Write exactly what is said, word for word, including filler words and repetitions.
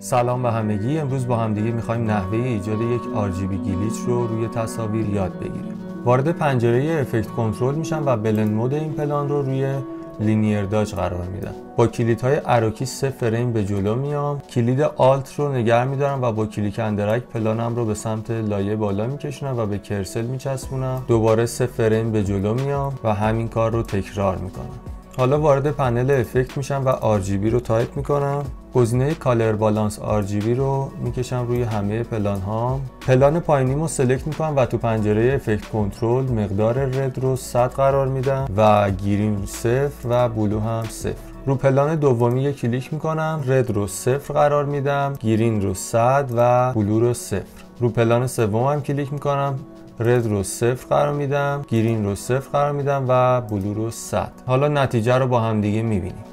سلام به همگی. امروز با همدیگه میخوایم نحوه ایجاد یک آر جی بی گلیچ رو روی تصاویر یاد بگیریم. وارد پنجره افکت کنترل میشم و بلند مود این پلان رو روی لینیر داج قرار میدم. با کلیدهای اراکی سه فریم به جلو میام. کلید آلت رو نگه میدارم و با کلیک اندرک پلانم رو به سمت لایه بالا میکشونم و به کرسل میچسبونم. دوباره سه فریم به جلو میام و همین کار رو تکرار میکنم. حالا وارد پنل افکت میشم و آر جی بی رو تایپ میکنم. گزینه کالر بالانس آر جی بی رو میکشم روی همه پلان ها. پلان پایینیمو سلکت میکنم و تو پنجره افکت کنترل مقدار رد رو صد قرار میدم و گرین صفر و بلو هم صفر. رو پلان دومی یک کلیک میکنم، رد رو صفر قرار میدم، گرین رو صد و بلو رو صفر. رو پلان سوم هم کلیک میکنم، رد رو صفر قرار میدم، گرین رو صفر قرار میدم و بلو رو صد. حالا نتیجه رو با هم دیگه میبینیم.